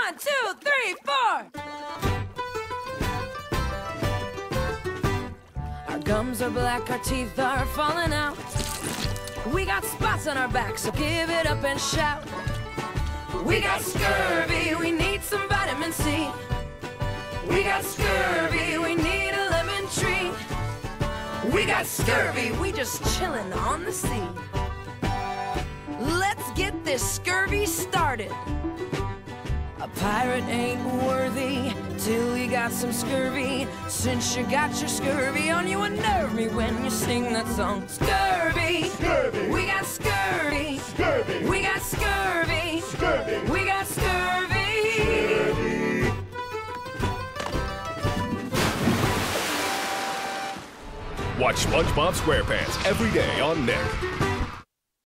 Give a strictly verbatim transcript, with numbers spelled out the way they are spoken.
One, two, three, four. Our gums are black, our teeth are falling out. We got spots on our backs, so give it up and shout. We got scurvy, we need some vitamin C. We got scurvy, we need a lemon tree. We got scurvy, we just chillin' on the sea. Let's get this scurvy started. A pirate ain't worthy till you got some scurvy. Since you got your scurvy on, you unnerve me when you sing that song. Scurvy, Scurvy. we got scurvy. Scurvy. We got scurvy. Scurvy. We got scurvy. Scurvy. Watch SpongeBob SquarePants every day on Nick.